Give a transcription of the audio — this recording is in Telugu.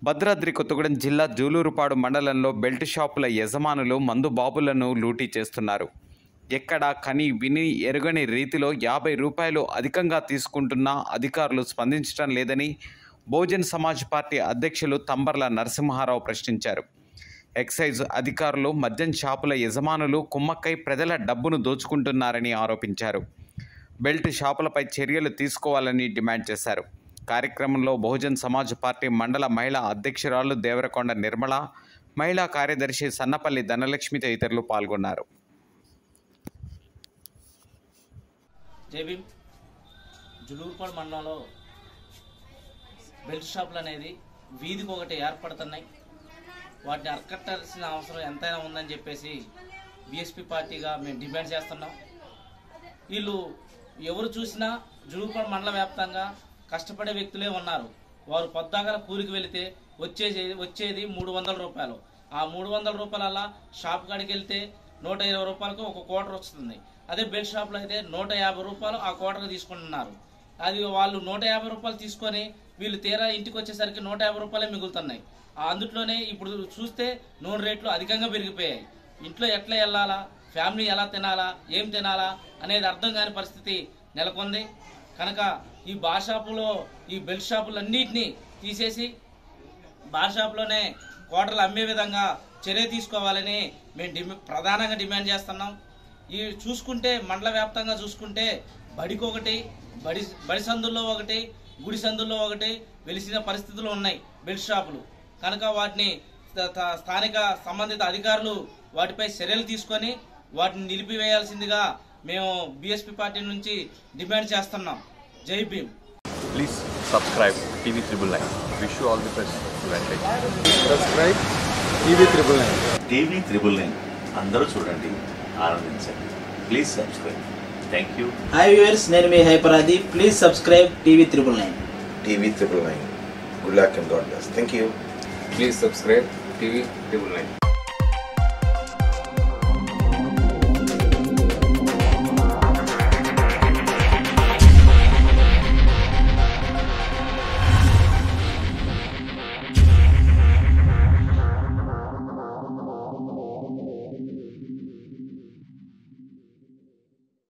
భద్రాద్రి కొత్తగూడెం జిల్లా జూలూరుపాడు మండలంలో బెల్ట్ షాపుల యజమానులు మందు బాబులను లూటీ చేస్తున్నారు. ఎక్కడా కని విని ఎరుగని రీతిలో 50 రూపాయలు అధికంగా తీసుకుంటున్నా అధికారులు స్పందించడం లేదని బహుజన్ సమాజ్ పార్టీ అధ్యక్షులు తంబర్ల నరసింహారావు ప్రశ్నించారు. ఎక్సైజ్ అధికారులు మద్యం షాపుల యజమానులు కుమ్మక్కై ప్రజల డబ్బును దోచుకుంటున్నారని ఆరోపించారు. బెల్ట్ షాపులపై చర్యలు తీసుకోవాలని డిమాండ్ చేశారు. కార్యక్రమంలో బహుజన్ సమాజ్ పార్టీ మండల మహిళా అధ్యక్షురాలు దేవరకొండ నిర్మల, మహిళా కార్యదర్శి సన్నపల్లి ధనలక్ష్మి తదితరులు పాల్గొన్నారు. జై భీమ్. జూలూరుపాడు మండలంలో బెల్ట్ షాపులు అనేది వీధికి ఒకటి ఏర్పడుతున్నాయి. వాటిని అరికట్టాల్సిన అవసరం ఎంతైనా ఉందని చెప్పేసి బీఎస్పీ పార్టీగా మేము డిమాండ్ చేస్తున్నాం. వీళ్ళు ఎవరు చూసినా జూలూరుపాడు మండల వ్యాప్తంగా కష్టపడే వ్యక్తులే ఉన్నారు. వారు పొద్దాగల కూలికి వెళితే వచ్చేది 300 రూపాయలు. ఆ 300 రూపాయల షాప్ కాడికి వెళ్తే 120 రూపాయలకు ఒక క్వార్టర్ వస్తుంది. అదే బెల్ట్ షాప్లో అయితే 150 రూపాయలు ఆ క్వార్టర్కి తీసుకుంటున్నారు. అది వాళ్ళు 150 రూపాయలు తీసుకొని వీళ్ళు తీరా ఇంటికి వచ్చేసరికి 150 రూపాయలే మిగులుతున్నాయి. అందులోనే ఇప్పుడు చూస్తే నూనె రేట్లు అధికంగా పెరిగిపోయాయి. ఇంట్లో ఎట్లా వెళ్ళాలా, ఫ్యామిలీ ఎలా తినాలా, ఏం తినాలా అనేది అర్థం కాని పరిస్థితి నెలకొంది. కనుక ఈ బార్ షాపులో ఈ బెల్ట్ షాపులన్నింటినీ తీసేసి బార్ షాపులోనే క్వార్టర్లు అమ్మే విధంగా చర్య తీసుకోవాలని మేము ప్రధానంగా డిమాండ్ చేస్తున్నాం. ఈ చూసుకుంటే మండల వ్యాప్తంగా చూసుకుంటే బడికి ఒకటి, బడి సందుల్లో ఒకటి, గుడి సందుల్లో ఒకటి వెలిసిన పరిస్థితులు ఉన్నాయి బెల్ట్ షాపులు. కనుక వాటిని స్థానిక సంబంధిత అధికారులు వాటిపై చర్యలు తీసుకొని వాటిని నిలిపివేయాల్సిందిగా మేము బీఎస్పీ పార్టీ నుంచి డిమాండ్ చేస్తున్నాం. జై Bhim. Please subscribe TV999. Wish you all the best. Subscribe TV999. TV999 అందరూ చూడండి, ఆనందించండి. Please subscribe. Thank you. Hi viewers, నేను మీ హైపరాది. Please subscribe TV999. TV999. Good luck and God bless. Thank you. Please subscribe TV999.